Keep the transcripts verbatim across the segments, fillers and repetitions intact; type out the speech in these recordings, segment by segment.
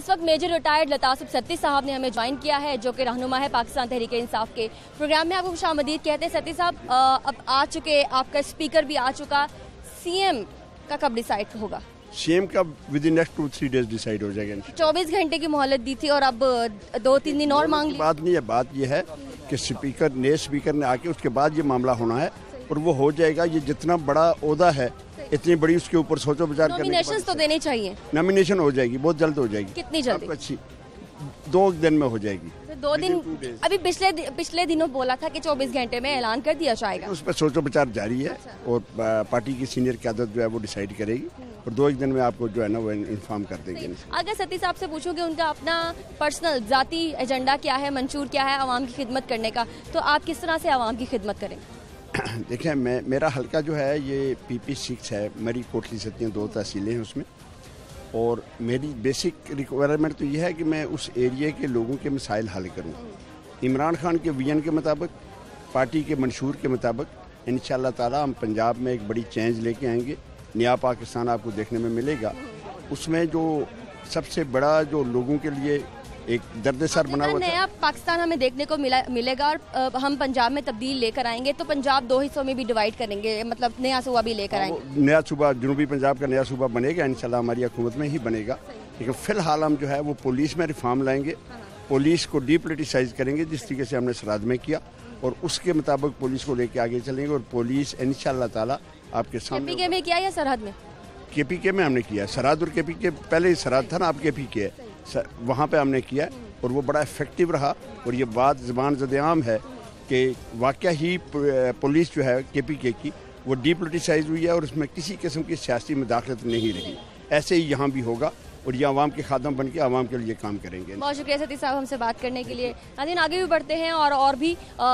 इस वक्त major retired लतासुब Satti साहब ने हमें ज्वाइन किया है, जो कि रहनुमा है पाकिस्तान तहरीक इंसाफ के। प्रोग्राम में आपको खुशामदीद कहते हैं। सत्ती साहब, अब आ चुके, आपका स्पीकर भी आ चुका, सीएम का कब डिसाइड होगा? सीएम का within next two three days decide हो जाएगा। चौबीस घंटे की मोहलत दी थी और अब दो तीन दिन और मांग ली। बात नहीं है, बात यह है कि स्पीकर नए स्पीकर ने आके उसके बाद ये मामला होना है और वो हो जाएगा। ये जितना बड़ा ओहदा है, इतनी बड़ी, उसके ऊपर सोचो विचार करने। नॉमिनेशन तो देने चाहिए। नॉमिनेशन हो जाएगी, बहुत जल्द हो जाएगी। कितनी जल्दी? अच्छी, दो दिन में हो जाएगी। दो दिन? अभी पिछले पिछले दिनों बोला था कि चौबीस घंटे में ऐलान कर दिया जाएगा। उस पर सोचो विचार जारी है और पार्टी की सीनियर क़यादत जो है वो डिसाइड करेगी और दो एक दिन में आपको जो है ना वो इन्फॉर्म कर देंगे। अगर सत्ती साहब से पूछूं कि उनका अपना पर्सनल जाती एजेंडा क्या है, मंशूर क्या है आवाम की खिदमत करने का, तो आप किस तरह से आवाम की खिदमत करेंगे? देखें, मैं मेरा हल्का जो है ये पी पी सिक्स है, मेरी कोटली सत्तियाँ दो तहसीलें हैं उसमें, और मेरी बेसिक रिक्वायरमेंट तो यह है कि मैं उस एरिया के लोगों के मसाइल हल करूं। इमरान खान के विजन के मुताबिक, पार्टी के मंशूर के मुताबिक इंशाअल्लाह ताला हम पंजाब में एक बड़ी चेंज लेके आएंगे। नया पाकिस्तान आपको देखने में मिलेगा। उसमें जो सबसे बड़ा जो लोगों के लिए एक दर्द सर बना हुआ नया पाकिस्तान हमें देखने को मिला मिलेगा और हम पंजाब में तब्दील लेकर आएंगे, तो पंजाब दो हिस्सों में भी डिवाइड करेंगे, मतलब नया सूबा भी लेकर आएंगे। नया सूबा, जनूबी पंजाब का नया सूबा बनेगा इंशाल्लाह, हमारी हुकूमत में ही बनेगा। लेकिन फिलहाल हम जो है वो पुलिस में रिफॉर्म लाएंगे, पुलिस को डीपोलिटिसाइज करेंगे जिस तरीके से हमने सरहद में किया, और उसके मुताबिक पुलिस को लेके आगे चलेंगे। और पुलिस इंशाल्लाह ताला आपके सामने। केपीके में किया या सरहद में? केपीके में हमने किया। सरहद और केपीके पहले ही सरहद था ना, अब केपीके है, वहाँ पे हमने किया और वो बड़ा इफेक्टिव रहा। और ये बात ज़बान ज़द-ए-आम है कि वाकया ही पुलिस जो है केपीके की वो डीपोलिटिसाइज हुई है और उसमें किसी किस्म की सियासी मुदाखलत नहीं रही। ऐसे ही यहाँ भी होगा और ये आवाम के खादम बन के आवाम के लिए काम करेंगे। बहुत शुक्रिया सत्ती साहब हमसे बात करने के लिए। नाज़रीन, आगे भी बढ़ते हैं और और भी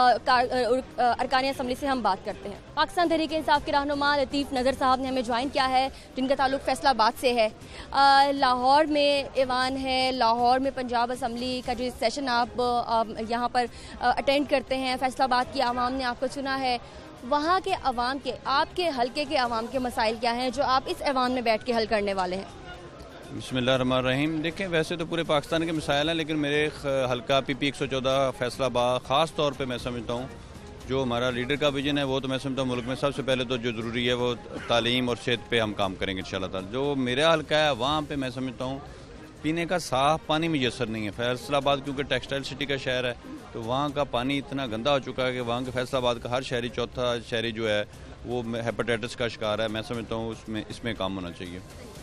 अरकानी असम्बली से हम बात करते हैं। पाकिस्तान तहरीक इंसाफ के रहनुमा लतीफ़ नज़र साहब ने हमें ज्वाइन किया है, जिनका ताल्लुक फैसलाबाद से है। आ, लाहौर में ऐवान है, लाहौर में पंजाब असम्बली का जो सेशन आप यहाँ पर अटेंड करते हैं, फैसलाबाद की आवाम ने आपको चुना है। वहाँ के अवाम के, आपके हल्के के अवाम के मसाइल क्या हैं जो आप इस ऐवान में बैठ के हल करने वाले हैं? बिस्मिल्लाहिर्रहमानिर्रहीम। देखें, वैसे तो पूरे पाकिस्तान के मसाइल हैं, लेकिन मेरे हल्का पी पी एक सौ चौदह फैसलाबाद ख़ास तौर पे मैं समझता हूँ जो हमारा लीडर का विजन है वो तो मैं समझता हूँ मुल्क में सबसे पहले तो जो ज़रूरी है वो तालीम और सेहत पे हम काम करेंगे इंशाल्लाह ताला। जो मेरा हल्का है वहाँ पे मैं समझता हूँ पीने का साफ़ पानी मुयसर नहीं है। फैसलाबाद क्योंकि टेक्सटाइल सिटी का शहर है, तो वहाँ का पानी इतना गंदा हो चुका है कि वहाँ के फैसलाबाद का हर शहरी, चौथा शहरी जो है वो हेपेटाइटिस का शिकार है। मैं समझता हूँ उसमें इसमें काम होना चाहिए।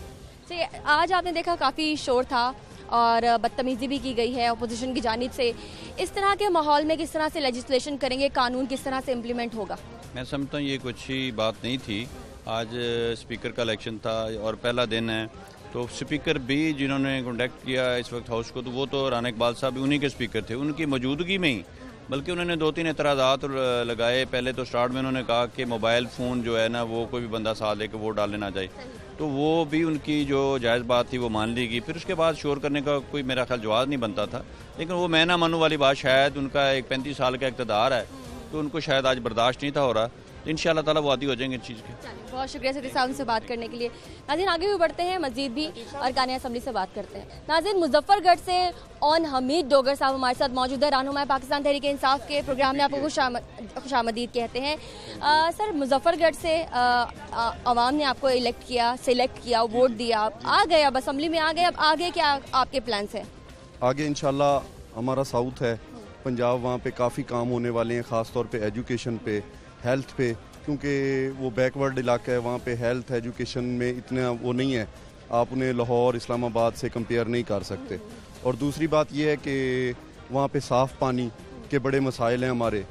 आज आपने देखा काफ़ी शोर था और बदतमीज़ी भी की गई है अपोजिशन की जानिब से। इस तरह के माहौल में किस तरह से लेजिस्लेशन करेंगे, कानून किस तरह से इम्प्लीमेंट होगा? मैं समझता हूँ ये कुछ अच्छी बात नहीं थी। आज स्पीकर का इलेक्शन था और पहला दिन है, तो स्पीकर भी जिन्होंने कॉन्टेक्ट किया इस वक्त हाउस को, तो वो तो राना इकबाल साहब उन्हीं के स्पीकर थे, उनकी मौजूदगी में ही बल्कि उन्होंने दो तीन एतराज़ात लगाए। पहले तो स्टार्ट में उन्होंने कहा कि मोबाइल फ़ोन जो है ना वो कोई भी बंदा साथ लेकर वोट डालने ना जाए, तो वो भी उनकी जो जायज़ बात थी वो मान ली गई। फिर उसके बाद शोर करने का कोई मेरा ख्याल जवाब नहीं बनता था, लेकिन वो मैं ना मानू वाली बात, शायद उनका एक पैंतीस साल का इक़्तिदार है तो उनको शायद आज बर्दाश्त नहीं था हो रहा। इंशाअल्लाह ताला वो आदी हो जाएंगे इस चीज़ के। बहुत शुक्रिया सत्ती साहब से बात करने के लिए। नाज़रीन, आगे भी बढ़ते हैं, मज़ीद भी अरकानी असम्बली से बात करते हैं। नाज़रीन, मुजफ्फरगढ़ से ऑन हमीद डोगर साहब हमारे साथ मौजूद है, रहनुमा पाकिस्तान तहरीक इंसाफ के। प्रोग्राम में आपको खुशामदीद कहते हैं। आ, सर, मुजफ्फरगढ़ से अवाम ने आपको इलेक्ट किया, सिलेक्ट किया, वोट दिया, आ गए, अब असम्बली में आ गए, अब आगे क्या आपके प्लान्स हैं? आगे इंशाल्लाह हमारा साउथ है पंजाब, वहाँ पे काफ़ी काम होने वाले हैं, ख़ास तौर पे एजुकेशन पे, हेल्थ पे, क्योंकि वो बैकवर्ड इलाका है, वहाँ पे हेल्थ एजुकेशन में इतना वो नहीं है, आप उन्हें लाहौर इस्लामाबाद से कंपेयर नहीं कर सकते। और दूसरी बात ये है कि वहाँ पे साफ़ पानी के बड़े मसाइल हैं हमारे,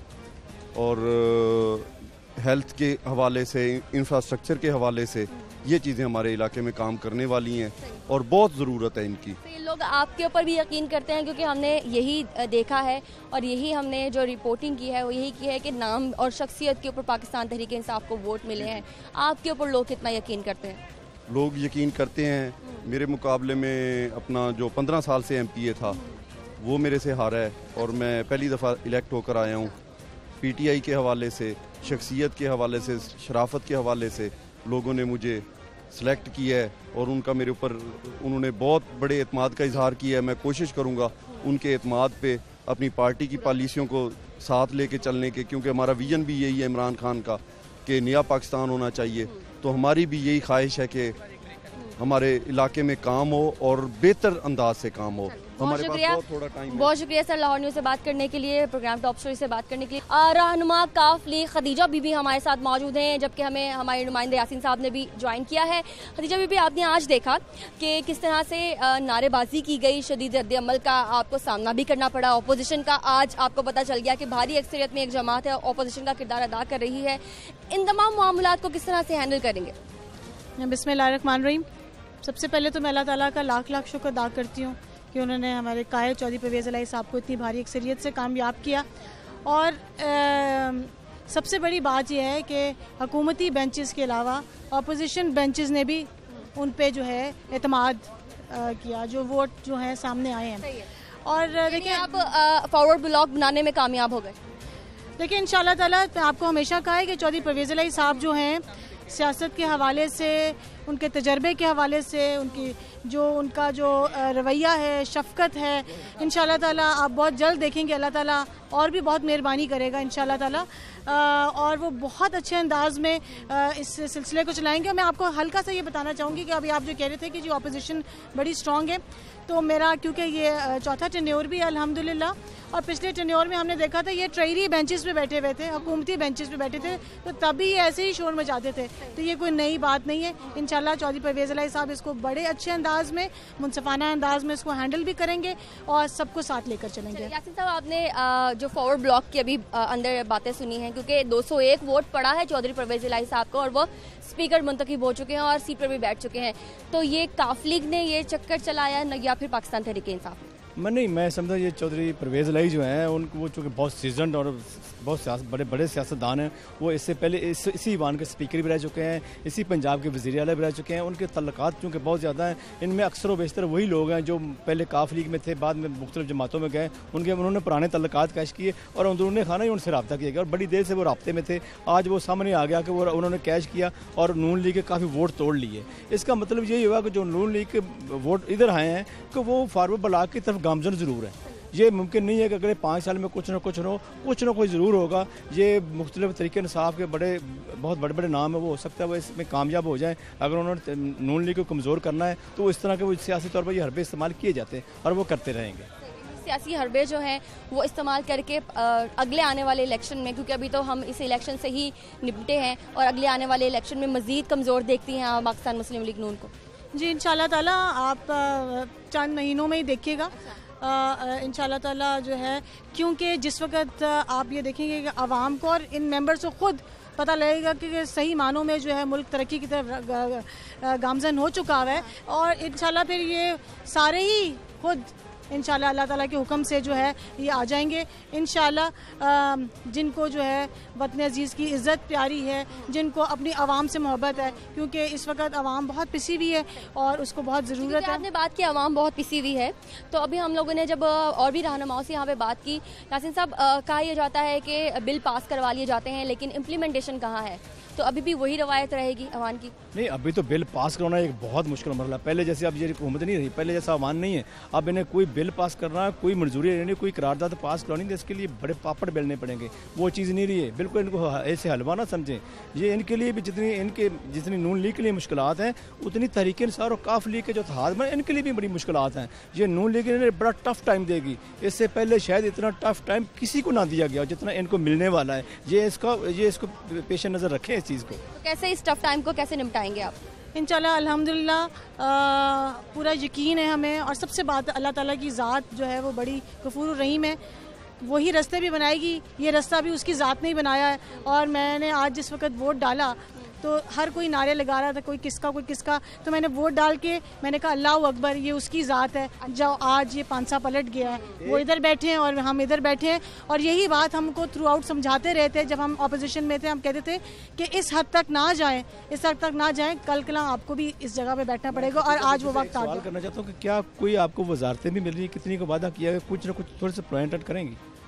और हेल्थ के हवाले से, इंफ्रास्ट्रक्चर के हवाले से ये चीज़ें हमारे इलाके में काम करने वाली हैं और बहुत ज़रूरत है इनकी। तो ये लोग आपके ऊपर भी यकीन करते हैं, क्योंकि हमने यही देखा है और यही हमने जो रिपोर्टिंग की है वो यही की है कि नाम और शख्सियत के ऊपर पाकिस्तान तहरीक इंसाफ को वोट मिले हैं। आपके ऊपर लोग कितना यकीन करते हैं? लोग यकीन करते हैं। मेरे मुकाबले में अपना जो पंद्रह साल से एम पी ए था वो मेरे से हारा है और मैं पहली दफ़ा इलेक्ट होकर आया हूँ। पी टी आई के हवाले से, शख्सियत के हवाले से, शराफत के हवाले से लोगों ने मुझे सेलेक्ट किया है और उनका मेरे ऊपर उन्होंने बहुत बड़े एतमाद का इजहार किया है। मैं कोशिश करूँगा उनके एतमाद पे अपनी पार्टी की पॉलिसियों को साथ लेके चलने के, क्योंकि हमारा विजन भी यही है इमरान खान का कि नया पाकिस्तान होना चाहिए। तो हमारी भी यही ख्वाहिश है कि हमारे इलाके में काम हो और बेहतर अंदाज से काम हो। बहुत शुक्रिया, थोड़ा टाइम बहुत शुक्रिया सर लाहौर न्यूज़ से बात करने के लिए, प्रोग्राम टॉप स्टोरी से बात करने के लिए। रहनुमा काफली खदीजा बीबी हमारे साथ मौजूद हैं, जबकि हमें हमारे नुमाइंदे यासीन साहब ने भी ज्वाइन किया है। खदीजा बीबी, आपने आज देखा कि किस तरह से नारेबाजी की गई, शदीद रद्द अमल का आपको सामना भी करना पड़ा, अपोजिशन का आज आपको पता चल गया कि भारी अक्सरियत में एक जमात है अपोजिशन का किरदार अदा कर रही है। इन तमाम मामलात को किस तरह से हैंडल करेंगे? बिस्मिल्लाहिर्रहमानिर्रहीम। सबसे पहले तो मैं अल्लाह ताला का लाख लाख शुक्र अदा करती हूँ कि उन्होंने हमारे कायद चौधरी परवेज़ इलाही साहब को इतनी भारी अक्सरियत से कामयाब किया। और आ, सबसे बड़ी बात यह है कि हुकूमती बेंचेस के अलावा अपोजिशन बेंचेस ने भी उन पे जो है एतमाद किया, जो वोट जो है सामने आए हैं। और देखिए, आप फॉरवर्ड ब्लॉक बनाने में कामयाब हो गए। देखिए, इंशाल्लाह ताला आपको हमेशा कहा है कि चौधरी परवेज़ इलाही साहब जो हैं सियासत के हवाले से, उनके तजर्बे के हवाले से, उनकी जो उनका जो रवैया है, शफ़क़त है, इंशाल्लाह ताला आप बहुत जल्द देखेंगे अल्लाह ताला और भी बहुत मेहरबानी करेगा इंशाल्लाह ताला। और वो बहुत अच्छे अंदाज में इस सिलसिले को चलाएंगे। और मैं आपको हल्का सा ये बताना चाहूँगी कि अभी आप जो कह रहे थे कि जो अपोजिशन बड़ी स्ट्रॉन्ग है, तो मेरा क्योंकि ये चौथा टेन्योर भी है अल्हम्दुलिल्लाह, और पिछले टेन्योर में हमने देखा था ये ट्रेरी बेंचेस पे बैठे हुए थे, हुकूमती बेंचेस पे बैठे थे, तो तभी ये ऐसे ही शोर मचाते थे। तो ये कोई नई बात नहीं है। इंशाल्लाह चौधरी परवेज़ इलाही साहब इसको बड़े अच्छे अंदाज में, मुनसफाना अंदाज में इसको हैंडल भी करेंगे और सबको साथ लेकर चलेंगे। यासीन साहब, आपने जो फॉरवर्ड ब्लॉक की अभी अंदर बातें सुनी हैं, क्योंकि दो सौ एक वोट पड़ा है चौधरी परवेज़ इलाही साहब को और वो स्पीकर मुंतखब हो चुके हैं और सीट पर भी बैठ चुके हैं। तो ये काफ लीग ने ये चक्कर चलाया या फिर पाकिस्तान तहरीक इंसाफ? मैं नहीं मैं समझा ये चौधरी परवेज़ इलाही जो हैं उनको, वो चूँकि बहुत सीजनड और बहुत बड़े बड़े सियासतदान हैं, वो इससे पहले इस, इसी ईवान के स्पीकर भी रह चुके हैं, इसी पंजाब के वज़ीर आला भी रह चुके हैं। उनके तल्लुकात चूँकि बहुत ज़्यादा हैं, इनमें अक्सर व बेशतर वही लोग हैं जो पहले काफ लीग में थे, बाद में मुख्तलिफ जमातों में गए, उनके उन्होंने पुराने तल्लुकात कैश किए और अंदरूनी खाना ही उनसे रब्ता किया गया और बड़ी देर से वो रब्ते में थे। आज वो सामने आ गया कि वो उन्होंने कैश किया और नून लीग के काफ़ी वोट तोड़ लिए। इसका मतलब यही हुआ कि जो नून लीग के वोट इधर आए हैं कि वो फारवर्ड ब्लॉक की तरफ गामजन ज़रूर है। ये मुमकिन नहीं है कि अगले पाँच साल में कुछ ना कुछ हो कुछ ना कुछ ज़रूर होगा। ये मुख्तलिफ तरीके इंसाफ के बड़े बहुत बड़े बड़े नाम है, वो हो सकता है वो इसमें कामयाब हो जाए। अगर उन्होंने नून लीग को कमज़ोर करना है तो इस तरह के वो सियासी तौर पर ये हरबे इस्तेमाल किए जाते हैं और वो करते रहेंगे। सियासी हरबे जो हैं वो इस्तेमाल करके अगले आने वाले इलेक्शन में, क्योंकि अभी तो हम इस इलेक्शन से ही निपटे हैं और अगले आने वाले इलेक्शन में मज़ीद कमज़ोर देखती हैं आप पाकिस्तान मुस्लिम लीग नून को? जी, इंशाल्लाह ताला आप चंद महीनों में ही देखिएगा इंशाल्लाह ताला जो है, क्योंकि जिस वक्त आप ये देखेंगे कि आवाम को और इन मेंबर्स को खुद पता लगेगा कि सही मानों में जो है मुल्क तरक्की की तरफ गामजन हो चुका है और इंशाल्लाह फिर ये सारे ही खुद इंशाल्लाह अल्लाह ताला के हुक्म से जो है ये आ जाएंगे इंशाल्लाह। जिनको जो है वतन अजीज़ की इज़्ज़त प्यारी है, जिनको अपनी आवाम से मोहब्बत है, क्योंकि इस वक्त आवाम बहुत पिसी हुई है और उसको बहुत ज़रूरत है। आपने बात की आवाम बहुत पिसी हुई है, तो अभी हम लोगों ने जब और भी रहनुमाओं से यहाँ पे बात की, यासीन साहब, कहा यह जाता है कि बिल पास करवा लिए जाते हैं लेकिन इम्प्लीमेंटेशन कहाँ है? तो अभी भी वही रवायत रहेगी अवान की? नहीं, अभी तो बिल पास करना एक बहुत मुश्किल मरला। पहले जैसे अब ये हुकूमत नहीं रही, पहले जैसा अवान नहीं है। अब इन्हें कोई बिल पास करना है, कोई मंजूरी लेनी, कोई करारदाद पास करवानी, तो इसके लिए बड़े पापड़ बेलने पड़ेंगे। वो चीज़ नहीं रही है। बिल्कुल इनको ऐसे हलवा ना समझें। ये इनके लिए भी जितनी इनके जितनी नून लीग के लिए मुश्किलात हैं, उतनी तहरीक इंसाफ और काफ लीग के जो हाथ में इनके लिए भी बड़ी मुश्किलात हैं। ये नून लीग इन्हें बड़ा टफ टाइम देगी। इससे पहले शायद इतना टफ टाइम किसी को ना दिया गया जितना इनको मिलने वाला है। ये इसका ये इसको पेश नज़र रखें इस चीज़ को। कैसे इस टफ टाइम को कैसे निपटाएंगे आप? इंशाल्लाह अल्हम्दुलिल्लाह पूरा यकीन है हमें, और सबसे बात अल्लाह ताला की ज़ात जो है वो बड़ी गफूर रहीम है, वही रास्ते भी बनाएगी। ये रास्ता भी उसकी ज़ात ने ही बनाया है। और मैंने आज जिस वक्त वोट डाला तो हर कोई नारे लगा रहा था, कोई किसका कोई किसका, तो मैंने वोट डाल के मैंने कहा अल्लाह अकबर, ये उसकी ज़ात है जो आज ये पांसा पलट गया है। वो इधर बैठे हैं और हम इधर बैठे हैं, और यही बात हमको थ्रू आउट समझाते रहते। जब हम अपोजिशन में थे हम कहते थे कि इस हद तक ना जाएं, इस हद तक ना जाएं, कल कल आपको भी इस जगह पे बैठना पड़ेगा। और आज वो वक्त आ गया। करना चाहता हूँ कि क्या कोई आपको वजारतें भी मिल रही है? कितनी को वादा किया है? कुछ ना कुछ थोड़े से पॉइंट आउट करेंगी?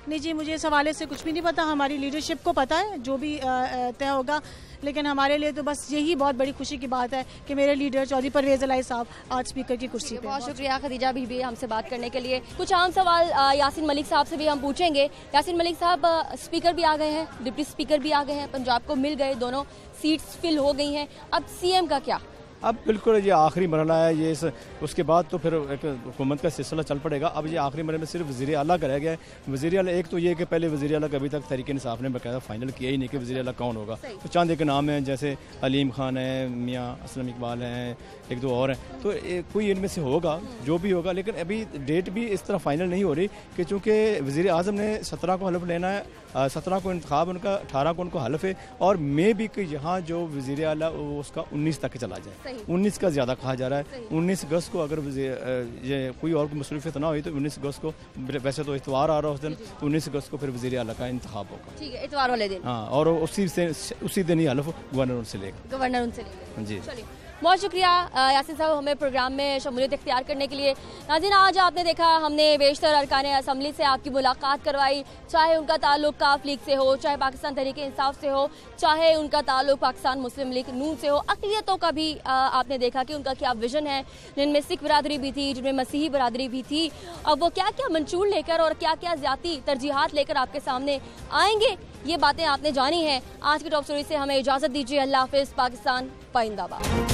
नहीं जी, मुझे इस हवाले से कुछ भी नहीं पता। हमारी लीडरशिप को पता है जो भी तय होगा, लेकिन हमारे लिए तो बस यही बहुत बड़ी खुशी की बात है कि मेरे लीडर चौधरी परवेज इलाही साहब आज स्पीकर की कुर्सी पे। बहुत शुक्रिया खदीजा बीबी हमसे बात करने के लिए। कुछ आम सवाल यासीन मलिक साहब से भी हम पूछेंगे। यासीन मलिक साहब, स्पीकर भी आ गए हैं, डिप्टी स्पीकर भी आ गए हैं, पंजाब को मिल गए, दोनों सीट्स फिल हो गई हैं, अब सीएम का क्या? अब बिल्कुल ये आखिरी मरहला है, ये इस, उसके बाद तो फिर एक हुकूमत का सिलसिला चल पड़ेगा। अब ये आखिरी मरहले में सिर्फ वज़ीर आला का रह गया है। वज़ीर आला एक तो ये कि पहले वज़ीर आला कभी तक तहरीक इंसाफ ने बाकायदा फाइनल किया ही नहीं कि वज़ीर आला कौन होगा। तो चंद एक नाम है, जैसे अलीम खान है, मियाँ असलम इकबाल हैं, एक दो और हैं, तो कोई इनमें से होगा जो भी होगा। लेकिन अभी डेट भी इस तरह फाइनल नहीं हो रही कि चूँकि वज़ीर आज़म ने सत्रह को हलफ लेना है, सत्रह को इंतखाब उनका, अठारह को उनको हलफ है, और मे भी कि यहाँ जो वज़ीर आला उसका उन्नीस तक चला जाए। उन्नीस का ज़्यादा कहा जा रहा है। उन्नीस अगस्त को अगर ये कोई और मसरूफियत ना हुई तो उन्नीस अगस्त को, वैसे तो इतवार आ रहा है उस दिन, तो उन्नीस अगस्त को फिर वज़ीर आला का इंतखाब होगा। ठीक है, इतवार वाले दिन। हाँ, और उसी से उसी दिन ही हलफ गवर्नर उनसे लेगा। गवर्नर उनसे लेगा जी। चलिए, बहुत शुक्रिया यासिन साहब हमें प्रोग्राम में शमूलियत इख्तियार करने के लिए। नाज़रीन, आज आपने देखा हमने बेशतर अरकान असम्बली से आपकी मुलाकात करवाई, चाहे उनका ताल्लुक काफ लीग से हो, चाहे पाकिस्तान तहरीक इंसाफ से हो, चाहे उनका ताल्लुक पाकिस्तान मुस्लिम लीग नून से हो। अक़लियतों का भी आपने देखा कि उनका क्या विजन है, जिनमें सिख बरादरी भी थी, जिनमें मसीही बरादरी भी थी। अब वो क्या क्या मंशूर लेकर और क्या क्या ज़्यादी तरजीहात लेकर आपके सामने आएंगे, ये बातें आपने जानी हैं। आज की टॉप स्टोरी से हमें इजाज़त दीजिए। अल्लाह हाफ़िज़। पाकिस्तान पाइंदाबाद।